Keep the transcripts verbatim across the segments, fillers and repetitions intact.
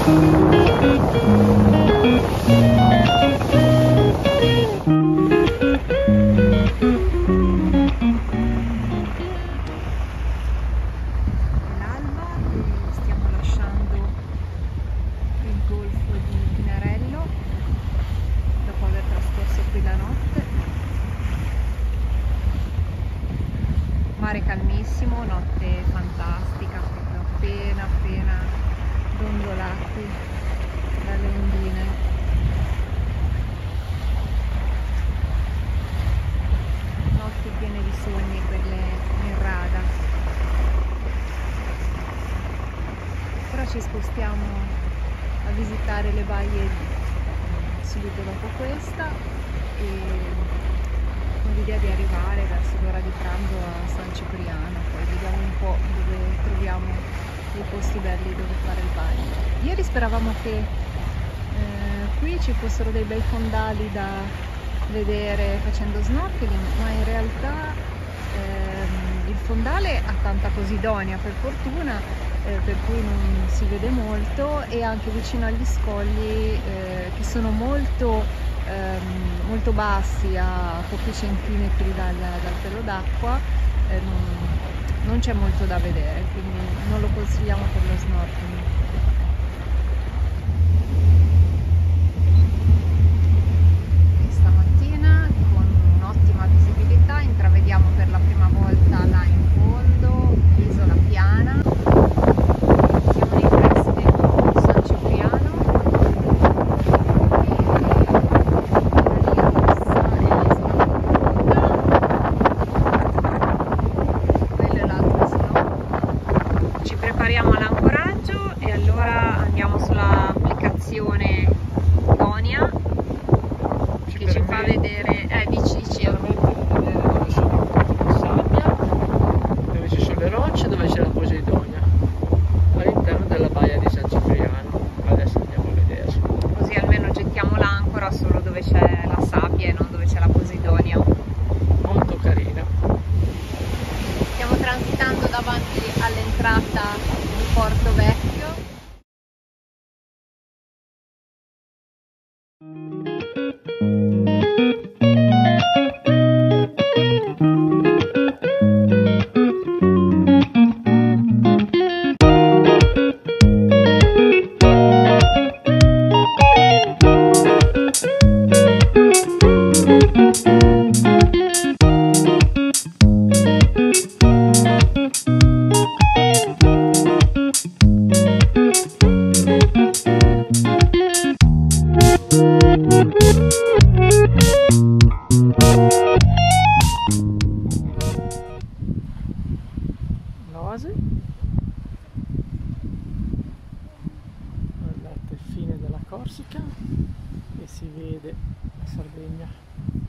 Mare calmissimo, notte fantastica, proprio appena appena dondolati dalle ondine. Notti piene di sogni quelle in rada. Ora ci spostiamo a visitare le baie subito dopo questa e con l'idea di arrivare verso l'ora di pranzo a San Cipriano, poi vediamo un po' dove troviamo dei posti belli dove fare il bagno. Ieri speravamo che eh, qui ci fossero dei bei fondali da vedere facendo snorkeling, ma in realtà ehm, il fondale ha tanta posidonia per fortuna, eh, per cui non si vede molto, e anche vicino agli scogli eh, che sono molto molto bassi, a pochi centimetri dal, dal pelo d'acqua, eh, non, non c'è molto da vedere, quindi non lo consigliamo per lo snorkeling. E stamattina con un'ottima visibilità intravediamo per la prima volta là in fondo l'isola piana. Siamo nei pressi di San Cipriano. Prepariamo l'ancoraggio e allora andiamo sull'applicazione Donia che ci, ci fa vedere eh, dici, dici. Vedere dove sono la sabbia, dove ci sono le rocce, dove c'è la Posidonia all'interno della baia di San Cipriano. Adesso andiamo a vedere, così almeno gettiamo l'ancora solo dove c'è la sabbia e non dove c'è la Posidonia. Molto carina. Stiamo transitando davanti all'entrata di Porto Vecchio. L'Oasi, guardate il fine della Corsica e si vede la Sardegna.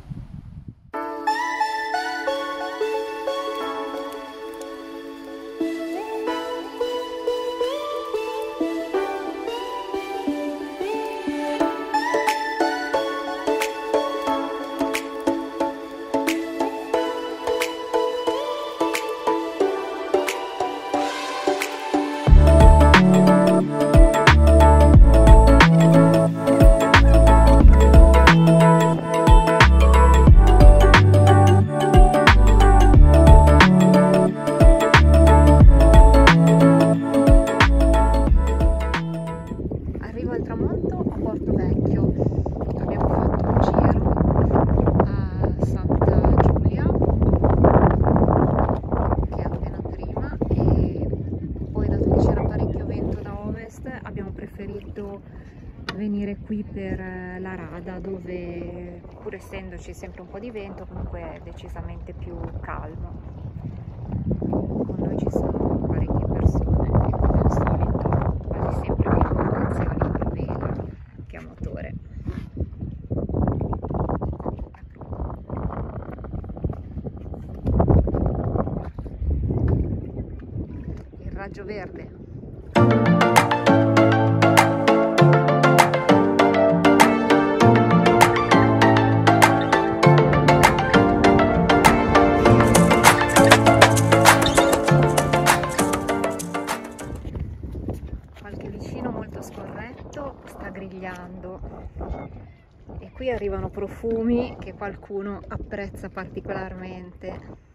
Venire qui per la rada, dove pur essendoci sempre un po' di vento comunque è decisamente più calmo. Con noi ci sono parecchie persone e come al solito quasi sempre più imbarcazioni a vela che a motore. Il raggio verde. Qualche vicino molto scorretto. momento sta grigliando e qui arrivano profumi che qualcuno apprezza particolarmente.